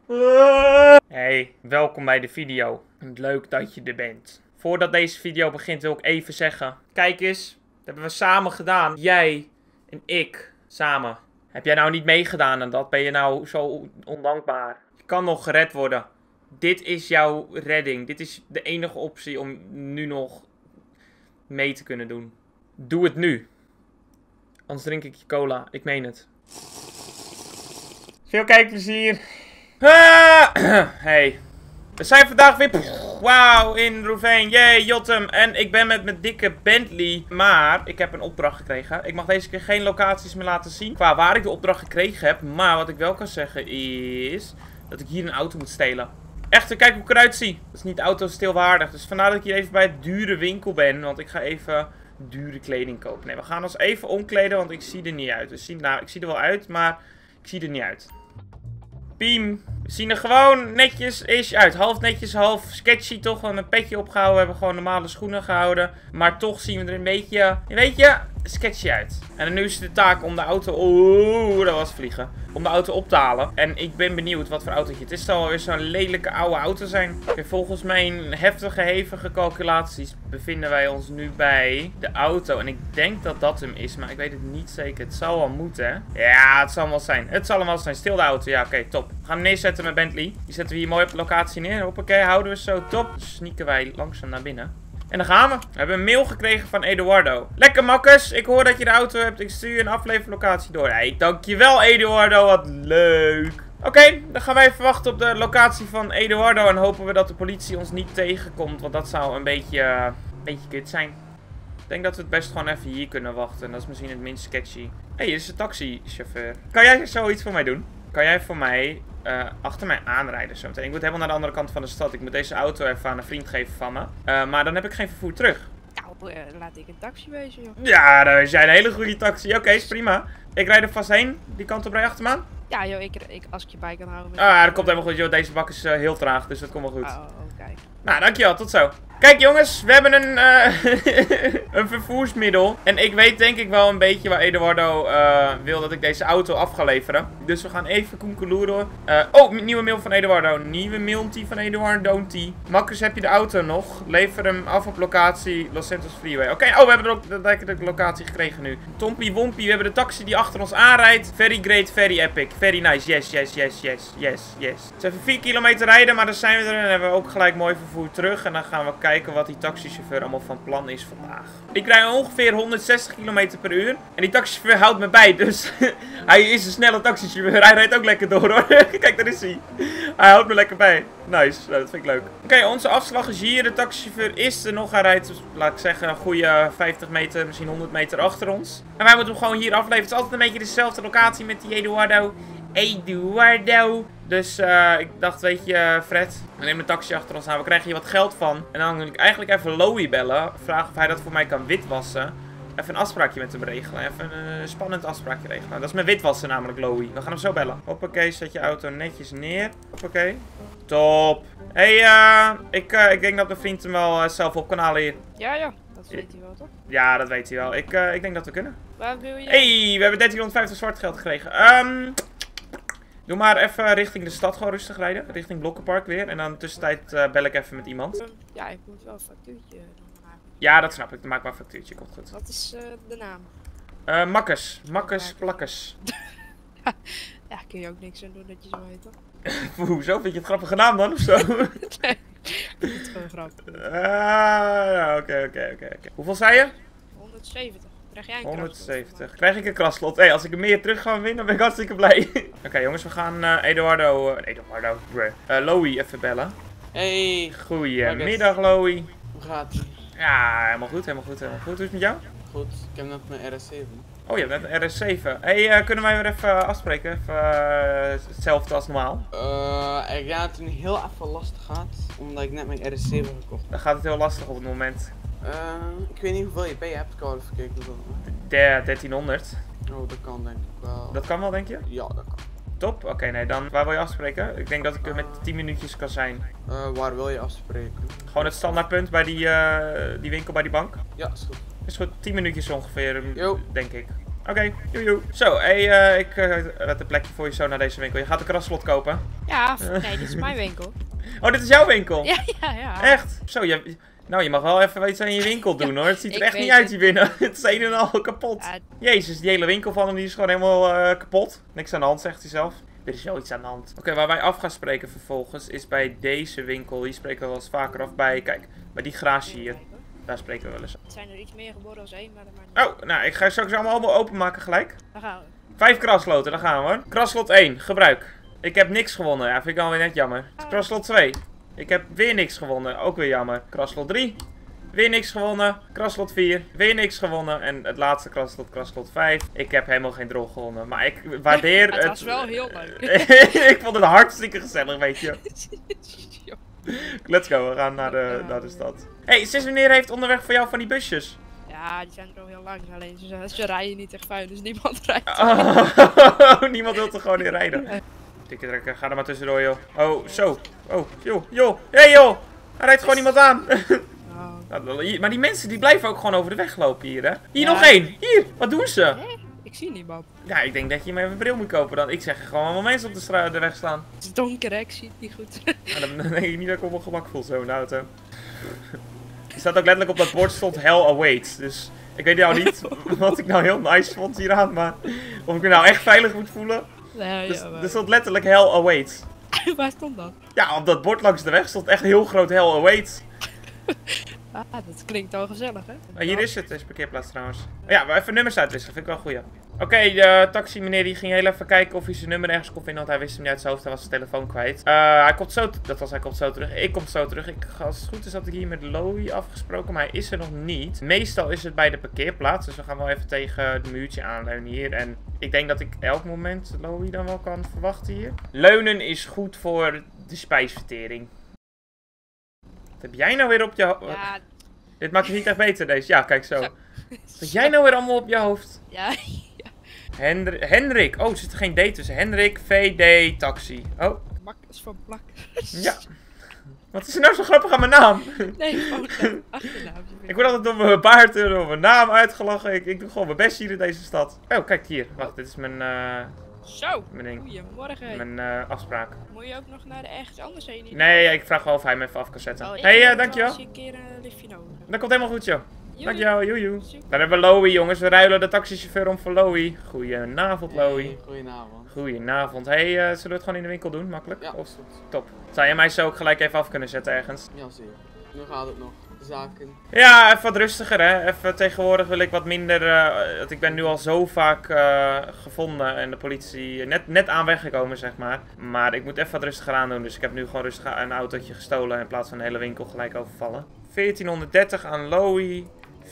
Hey, welkom bij de video. Leuk dat je er bent. Voordat deze video begint wil ik even zeggen. Kijk eens, dat hebben we samen gedaan. Jij en ik samen. Heb jij nou niet meegedaan en dat ben je nou zo ondankbaar. Je kan nog gered worden. Dit is jouw redding. Dit is de enige optie om nu nog mee te kunnen doen. Doe het nu. Anders drink ik je cola. Ik meen het. Veel kijkplezier. Hey. We zijn vandaag weer wauw in Roeveen. Yay, Jotem. En ik ben met mijn dikke Bentley. Maar ik heb een opdracht gekregen. Ik mag deze keer geen locaties meer laten zien qua waar ik de opdracht gekregen heb. Maar wat ik wel kan zeggen is dat ik hier een auto moet stelen. Echter, kijk hoe ik eruit zie. Dat is niet autostilwaardig. Dus vandaar dat ik hier even bij het dure winkel ben. Want ik ga even dure kleding kopen. Nee, we gaan ons even omkleden, want ik zie er niet uit. Dus nou, ik zie er wel uit, maar ik zie er niet uit. Piem. We zien er gewoon netjes uit. Half netjes, half sketchy toch. We hebben een petje opgehouden. We hebben gewoon normale schoenen gehouden. Maar toch zien we er een beetje, weet je, sketchy uit. En nu is het de taak om de auto... Oeh, dat was vliegen. Om de auto op te halen. En ik ben benieuwd wat voor autootje het is. Het zal wel weer zo'n lelijke oude auto zijn. Volgens mijn heftige, hevige calculaties bevinden wij ons nu bij de auto. En ik denk dat dat hem is, maar ik weet het niet zeker. Het zal wel moeten, hè? Ja, het zal hem wel zijn. Het zal hem wel zijn. Stil de auto. Ja, oké, top. We gaan hem neerzetten met Bentley. Die zetten we hier mooi op de locatie neer. Hoppakee, houden we zo. Top. Dus sneaken wij langzaam naar binnen. En dan gaan we. We hebben een mail gekregen van Eduardo. Lekker makkers. Ik hoor dat je de auto hebt. Ik stuur je een afleverlocatie door. Hey, dankjewel Eduardo. Wat leuk. Oké, dan gaan wij even wachten op de locatie van Eduardo. En hopen we dat de politie ons niet tegenkomt. Want dat zou een beetje kut zijn. Ik denk dat we het best gewoon even hier kunnen wachten. Dat is misschien het minst sketchy. Hé, hier is de taxichauffeur. Kan jij zoiets voor mij doen? Kan jij voor mij achter mij aanrijden zometeen? Ik moet helemaal naar de andere kant van de stad. Ik moet deze auto even aan een vriend geven van me. Maar dan heb ik geen vervoer terug. Nou, laat ik een taxi wezen, joh. Ja, dan is jij een hele goede taxi. Oké, is prima. Ik rijd er vast heen. Die kant op rij achter me aan. Ja, joh, als ik je bij kan houden. Dat komt helemaal goed, joh. Deze bak is heel traag, dus dat komt wel goed. Oh, kijk. Nou, dankjewel. Tot zo. Kijk jongens, we hebben een vervoersmiddel. En ik weet denk ik wel een beetje waar Eduardo wil dat ik deze auto af ga leveren. Dus we gaan even koenkeloeren. Nieuwe mail van Eduardo. Nieuwe mailtje van Eduardo. Makkers, heb je de auto nog? Lever hem af op locatie Los Santos Freeway. Oké, we hebben ook de locatie gekregen nu. Tompie Wompie, we hebben de taxi die achter ons aanrijdt. Very great, very epic. Very nice. Yes. Het is even 4 kilometer rijden, maar dan zijn we er. En hebben we ook gelijk mooi vervoer terug. En dan gaan we kijken wat die taxichauffeur allemaal van plan is vandaag. Ik rijd ongeveer 160 km per uur. En die taxichauffeur houdt me bij. Dus hij is een snelle taxichauffeur. Hij rijdt ook lekker door hoor. Kijk, daar is hij. Hij houdt me lekker bij. Nice. Nou, dat vind ik leuk. Oké, onze afslag is hier. De taxichauffeur is er nog. Hij rijdt, laat ik zeggen, een goede 50 meter, misschien 100 meter achter ons. En wij moeten hem gewoon hier afleveren. Het is altijd een beetje dezelfde locatie met die Eduardo. Dus ik dacht, weet je, Fred, we nemen een taxi achter ons aan. We krijgen hier wat geld van. En dan wil ik eigenlijk even Lowy bellen. Vragen of hij dat voor mij kan witwassen. Even een afspraakje met hem regelen. Even een spannend afspraakje regelen. Dat is mijn witwassen namelijk, Lowy. We gaan hem zo bellen. Hoppakee, zet je auto netjes neer. Hoppakee. Top. Hey, ik denk dat mijn vriend hem wel zelf op kan halen hier. Ja, dat weet hij wel, toch? Ja, dat weet hij wel. Ik denk dat we kunnen. Waar wil je? Hey, we hebben 1350 zwart geld gekregen. Doe maar even richting de stad gewoon rustig rijden. Richting Blokkenpark weer. En dan in de tussentijd bel ik even met iemand. Ja, ik moet wel een factuurtje maken. Ja, dat snap ik. Dan maak maar een factuurtje. Komt goed. Wat is de naam? Makkers. Makkers, plakkers. Ja, kun je ook niks aan doen dat je zo heet, toch? Hoezo? Vind je het grappige naam dan of zo? Nee, dat is gewoon grappig. Oké. Hoeveel zei je? 170. Krijg jij een 170. Krijg ik een kraslot? Hé, als ik er meer terug ga winnen, dan ben ik hartstikke blij. Oké, jongens, we gaan Lowy even bellen. Hey. Goedemiddag, Lowy. Hoe gaat het? Ja, helemaal goed. Hoe is het met jou? Goed, ik heb net mijn RS7. Oh, je hebt net een RS7. Hey, kunnen wij weer even afspreken? Even hetzelfde als normaal. Ik denk dat het nu heel even lastig gaat, omdat ik net mijn RS7 heb gekocht. Dan gaat het heel lastig op het moment. Ik weet niet hoeveel je hebt, ik had even gekeken. 1300. Oh, dat kan denk ik wel. Dat kan wel, denk je? Ja, dat kan. Top. Oké, nee, dan waar wil je afspreken? Ik denk dat ik er met 10 minuutjes kan zijn. Waar wil je afspreken? Gewoon het standaardpunt bij die winkel, bij die bank. Ja, is goed. Is goed, 10 minuutjes ongeveer, Yo. denk ik. Oké, joejoe. Zo, hey, ik red een plekje voor je zo naar deze winkel. Je gaat een kraslot kopen. Ja, nee, dit is mijn winkel. Oh, dit is jouw winkel? Ja. Echt? Zo, nou, je mag wel even iets aan je winkel doen hoor. Het ziet er echt niet uit hier binnen. Het is een en al kapot. Ja. Jezus, die hele winkel van hem die is gewoon helemaal kapot. Niks aan de hand, zegt hij zelf. Er is wel iets aan de hand. Oké, waar wij af gaan spreken vervolgens is bij deze winkel. Hier spreken we wel eens vaker af bij. Kijk, bij die garage hier. Daar spreken we wel eens. Het zijn er iets meer geworden als één, maar dat maakt niet. Oh, nou, ik ga straks allemaal openmaken gelijk. Daar gaan we. 5 krasloten, daar gaan we hoor. Kraslot 1, gebruik. Ik heb niks gewonnen. Ja, vind ik alweer net jammer. Kraslot 2. Ik heb weer niks gewonnen. Ook weer jammer. Kraslot 3. Weer niks gewonnen. Kraslot 4. Weer niks gewonnen. En het laatste kraslot 5. Ik heb helemaal geen drol gewonnen. Maar ik waardeer het. Het was wel heel leuk. Ik vond het hartstikke gezellig, weet je. Let's go, we gaan naar de stad. Hey, sinds wanneer heeft onderweg voor jou van die busjes? Ja, die zijn er al heel lang. Alleen ze rijden niet echt fijn, dus niemand rijdt. Oh, niemand wil er gewoon in rijden. Tikken trekken, ga er maar tussendoor, joh. Oh, zo. Oh, joh. Hey, joh. Hij rijdt gewoon iemand aan. Oh. Maar die mensen die blijven ook gewoon over de weg lopen hier, hè. Hier Ja. nog één. Hier, wat doen ze? Hé, ik zie niemand. Ja, ik denk dat je hem even een bril moet kopen dan. Ik zeg er gewoon allemaal mensen op de weg staan. Het is donker, hè? Ik zie het niet goed. Maar dan denk ik niet dat ik op mijn gemak voel zo in de auto. Er staat ook letterlijk op dat bord stond Hell Awaits. Dus ik weet nou niet wat ik nou heel nice vond hieraan. Maar of ik me nou echt veilig moet voelen. Nee, Dus, ja, maar... er stond letterlijk Hell Awaits. Waar stond dat? Ja, op dat bord langs de weg stond echt heel groot Hell Awaits. Ah, dat klinkt al gezellig, hè? Maar hier is het, deze parkeerplaats trouwens. Oh ja, maar even nummers uitwisselen, vind ik wel een goeie. Oké, de taxi meneer die ging heel even kijken of hij zijn nummer ergens kon vinden, want hij wist hem niet uit zijn hoofd, hij was zijn telefoon kwijt. Hij komt zo terug. Ik kom zo terug. Als het goed is had ik hier met Lowy afgesproken, maar hij is er nog niet. Meestal is het bij de parkeerplaats, dus we gaan wel even tegen het muurtje aanleunen hier. En ik denk dat ik elk moment Lowy dan wel kan verwachten hier. Leunen is goed voor de spijsvertering. Wat heb jij nou weer op je hoofd? Ja, Dit maakt het niet echt beter deze. Ja, kijk zo. Zo. Wat heb jij nou weer allemaal op je hoofd? ja. Hendrik. Oh, er zit er geen D tussen. Hendrik VD Taxi. Oh, Mak is van plak. ja. Wat is er nou zo grappig aan mijn naam? Nee, gewoon de achternaam. Ik word altijd door mijn baard en door mijn naam uitgelachen. Ik doe gewoon mijn best hier in deze stad. Oh, kijk hier. Wacht, dit is mijn Zo, ding. goedemorgen. Mijn afspraak. Moet je ook nog naar ergens anders heen? Nee, ik vraag wel of hij me even af kan zetten. Oh, ik Hey, heb dankjewel. wel eens een keer een liftje nodig. Dat komt helemaal goed, joh. Joei. Dankjewel, joejoe. Super. Daar hebben we Lowy, jongens. We ruilen de taxichauffeur om voor Lowy. Goedenavond, Lowy. Hey, goedenavond. Goedenavond. Hey, zullen we het gewoon in de winkel doen? Makkelijk? Ja, Of... is goed. Top. Zou jij mij zo ook gelijk even af kunnen zetten ergens? Ja, zeker. Nu gaat het nog. Zaken. Ja, even wat rustiger hè. Even tegenwoordig wil ik wat minder... want ik ben nu al zo vaak gevonden en de politie net aan weggekomen zeg maar. Maar ik moet even wat rustiger aan doen. Dus ik heb nu gewoon rustig een autootje gestolen in plaats van een hele winkel gelijk overvallen. 1430 aan Lowy.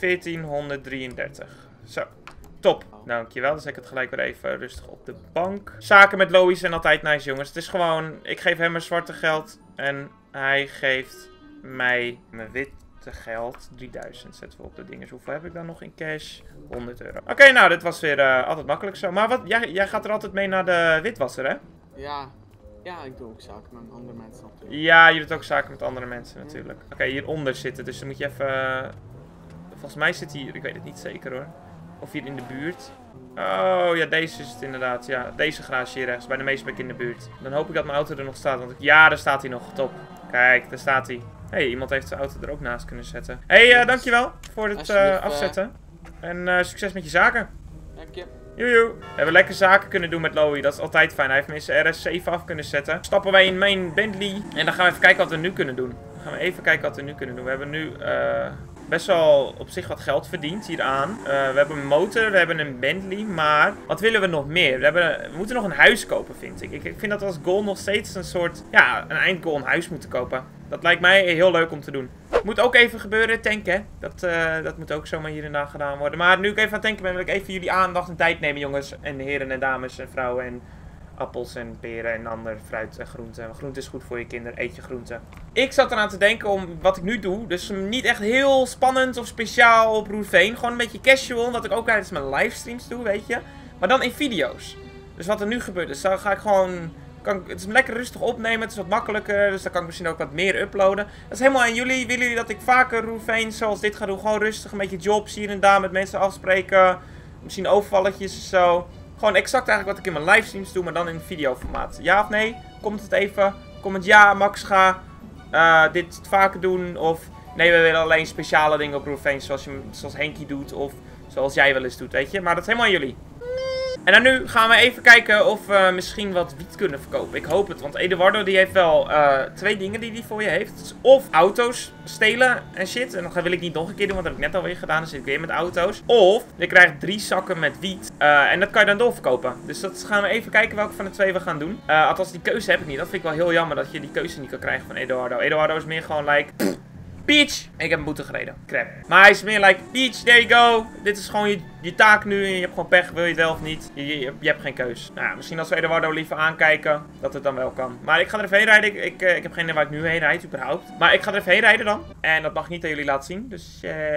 1433. Zo. Top. Dankjewel. Dan zet ik het gelijk weer even rustig op de bank. Zaken met Lowy zijn altijd nice, jongens. Het is gewoon... Ik geef hem mijn zwarte geld. En hij geeft mij mijn witte geld. 3000 zetten we op de dingen. Hoeveel heb ik dan nog in cash? 100 euro. Oké, nou, dit was weer altijd makkelijk zo. Maar wat, jij gaat er altijd mee naar de witwasser, hè? Ja. Ja, ik doe ook zaken met andere mensen natuurlijk. Ja, je doet ook zaken met andere mensen natuurlijk. Oké, hieronder zitten. Dus dan moet je even... Volgens mij zit hier... Ik weet het niet zeker hoor. Of hier in de buurt. Oh, ja, deze is het inderdaad. Ja, deze garage hier rechts. Bij de Meesbeek in de buurt. Dan hoop ik dat mijn auto er nog staat. Want ja, daar staat hij nog. Top. Kijk, daar staat hij. Hé, iemand heeft zijn auto er ook naast kunnen zetten. Hé, dankjewel voor het afzetten. En succes met je zaken. Dank je. Joejoe. We hebben lekker zaken kunnen doen met Lowy. Dat is altijd fijn. Hij heeft mensen RS7 af kunnen zetten. Stappen wij in mijn Bentley. En dan gaan we even kijken wat we nu kunnen doen. Dan gaan we even kijken wat we nu kunnen doen. We hebben nu best wel op zich wat geld verdiend hieraan. We hebben een motor, we hebben een Bentley. Maar wat willen we nog meer? We moeten nog een huis kopen, vind ik. Ik vind dat we als goal nog steeds een soort... Ja, een eindgoal, een huis moeten kopen. Dat lijkt mij heel leuk om te doen. Moet ook even gebeuren, tanken. Dat moet ook zomaar hier en daar gedaan worden. Maar nu ik even aan het tanken ben, wil ik even jullie aandacht en tijd nemen, jongens. En heren en dames en vrouwen en appels en peren en ander fruit en groenten. Groente is goed voor je kinderen, eet je groenten. Ik zat eraan te denken om wat ik nu doe. Dus niet echt heel spannend of speciaal op Roerveen. Gewoon een beetje casual, wat ik ook tijdens mijn livestreams doe, weet je. Maar dan in video's. Dus wat er nu gebeurt, dus dan ga ik gewoon... Het is lekker rustig opnemen, het is wat makkelijker, dus dan kan ik misschien ook wat meer uploaden. Dat is helemaal aan jullie. Willen jullie dat ik vaker Roerveen zoals dit ga doen? Gewoon rustig, een beetje jobs hier en daar met mensen afspreken. Misschien overvalletjes of zo. Gewoon exact eigenlijk wat ik in mijn livestreams doe, maar dan in videoformaat. Ja of nee? Comment het even. Comment ja, Max ga dit vaker doen. Of nee, we willen alleen speciale dingen op Roofveen zoals Henkie doet. Of zoals jij wel eens doet, weet je. Maar dat is helemaal aan jullie. En dan nu gaan we even kijken of we misschien wat wiet kunnen verkopen. Ik hoop het, want Eduardo die heeft wel 2 dingen die hij voor je heeft. Dus of auto's stelen en shit. En dat wil ik niet nog een keer doen, want dat heb ik net alweer gedaan. Dan zit ik weer met auto's. Of je krijgt 3 zakken met wiet. En dat kan je dan doorverkopen. Dus dat gaan we even kijken welke van de 2 we gaan doen. Althans, die keuze heb ik niet. Dat vind ik wel heel jammer dat je die keuze niet kan krijgen van Eduardo. Eduardo is meer gewoon like... Peach! Ik heb een boete gereden. Crap. Maar hij is meer like, Peach, there you go. Dit is gewoon je taak nu. En je hebt gewoon pech, wil je het wel of niet. Je hebt geen keus. Nou, misschien als we Eduardo liever aankijken, dat het dan wel kan. Maar ik ga er even heen rijden. Ik heb geen idee waar ik nu heen rijd, überhaupt. Maar ik ga er even heen rijden dan. En dat mag ik niet aan jullie laten zien. Dus,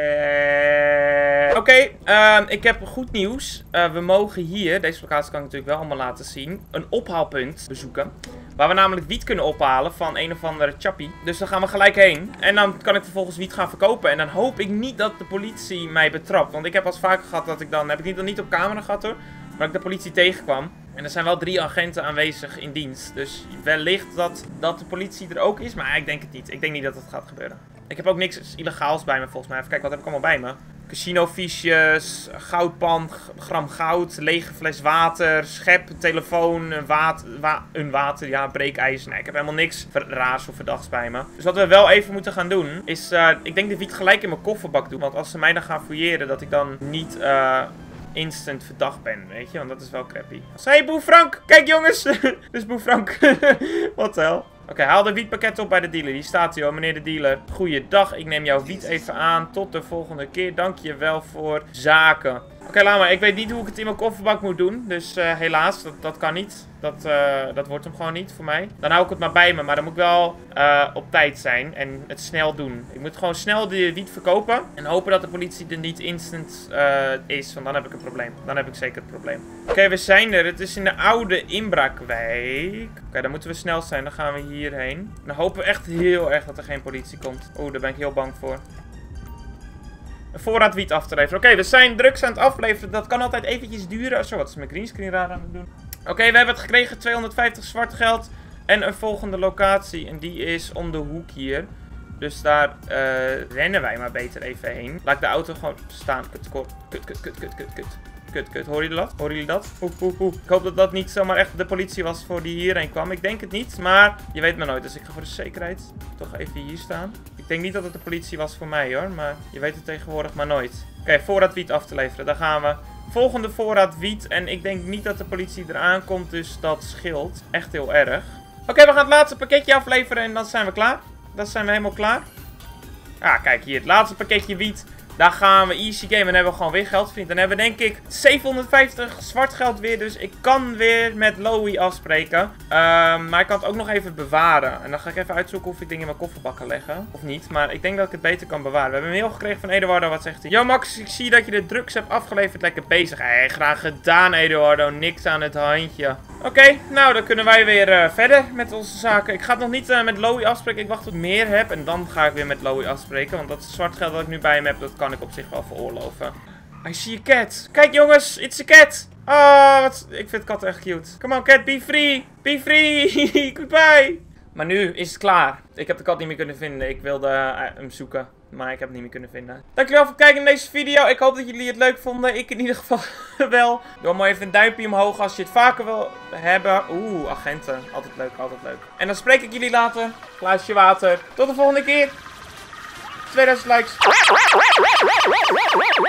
Oké, ik heb goed nieuws. We mogen hier, deze locatie kan ik natuurlijk wel allemaal laten zien, een ophaalpunt bezoeken. Waar we namelijk wiet kunnen ophalen van een of andere chappie. Dus daar gaan we gelijk heen. En dan kan ik vervolgens wiet gaan verkopen. En dan hoop ik niet dat de politie mij betrapt. Want ik heb al eens vaker gehad dat ik dan... Heb ik niet op camera gehad hoor. Maar ik de politie tegenkwam. En er zijn wel 3 agenten aanwezig in dienst. Dus wellicht dat de politie er ook is. Maar ik denk het niet. Ik denk niet dat het gaat gebeuren. Ik heb ook niks illegaals bij me volgens mij. Even kijken, wat heb ik allemaal bij me? Casinofiches, goudpan, gram goud, lege fles water, schep, telefoon, een water, ja, breekijzer. Nee, ik heb helemaal niks raars of verdachts bij me. Dus wat we wel even moeten gaan doen, is, ik denk de wiet gelijk in mijn kofferbak doen. Want als ze mij dan gaan fouilleren, dat ik dan niet instant verdacht ben, weet je. Want dat is wel crappy. Hey, Boef Frank! Kijk jongens! Dit is Boef Frank. Wat de hel? Oké, haal de wietpakket op bij de dealer. Die staat hier hoor, meneer de dealer. Goeiedag, ik neem jouw wiet even aan. Tot de volgende keer. Dank je wel voor zaken. Oké, laat maar. Ik weet niet hoe ik het in mijn kofferbak moet doen. Dus helaas, dat kan niet. Dat wordt hem gewoon niet voor mij. Dan hou ik het maar bij me. Maar dan moet ik wel op tijd zijn. En het snel doen. Ik moet gewoon snel de wiet verkopen. En hopen dat de politie er niet instant is. Want dan heb ik een probleem. Dan heb ik zeker een probleem. Oké, we zijn er. Het is in de oude inbraakwijk. Oké, dan moeten we snel zijn. Dan gaan we hierheen. Dan hopen we echt heel erg dat er geen politie komt. Oeh, daar ben ik heel bang voor. Een voorraad wiet af te leveren. Oké, we zijn drugs aan het afleveren. Dat kan altijd eventjes duren. Zo, wat is mijn greenscreen raar aan het doen? Oké, we hebben het gekregen. 250 zwart geld. En een volgende locatie. En die is om de hoek hier. Dus daar rennen wij maar beter even heen. Laat ik de auto gewoon staan. Kut. Horen jullie dat? Horen jullie dat? Ik hoop dat dat niet zomaar echt de politie was voor die hierheen kwam. Ik denk het niet, maar je weet maar nooit. Dus ik ga voor de zekerheid toch even hier staan. Ik denk niet dat het de politie was voor mij hoor, maar je weet het tegenwoordig maar nooit. Oké, voorraad wiet af te leveren. Daar gaan we. Volgende voorraad wiet. En ik denk niet dat de politie eraan komt, dus dat scheelt. Echt heel erg. Oké, we gaan het laatste pakketje afleveren en dan zijn we klaar. Dan zijn we helemaal klaar. Ah, kijk hier. Het laatste pakketje wiet. Daar gaan we easy game en dan hebben we gewoon weer geld verdiend. Dan hebben we denk ik 750 zwart geld weer. Dus ik kan weer met Lowy afspreken. Maar ik kan het ook nog even bewaren. En dan ga ik even uitzoeken of ik dingen in mijn kofferbak kan leggen. Of niet. Maar ik denk dat ik het beter kan bewaren. We hebben een mail gekregen van Eduardo. Wat zegt hij? Yo Max, ik zie dat je de drugs hebt afgeleverd. Lekker bezig. Hey, graag gedaan Eduardo. Niks aan het handje. Oké, nou dan kunnen wij weer verder met onze zaken. Ik ga het nog niet met Lowy afspreken. Ik wacht tot ik meer heb. En dan ga ik weer met Lowy afspreken. Want dat zwart geld dat ik nu bij hem heb, dat kan ik op zich wel veroorloven. I see a cat. Kijk jongens, it's a cat. Oh, ik vind katten echt cute. Come on cat, be free. Be free. Goodbye. Maar nu is het klaar. Ik heb de kat niet meer kunnen vinden. Ik wilde hem zoeken. Maar ik heb hem niet meer kunnen vinden. Dankjewel voor het kijken naar deze video. Ik hoop dat jullie het leuk vonden. Ik in ieder geval wel. Doe maar even een duimpje omhoog als je het vaker wil hebben. Oeh, agenten. Altijd leuk, altijd leuk. En dan spreek ik jullie later. Glaasje water. Tot de volgende keer. 2000 likes.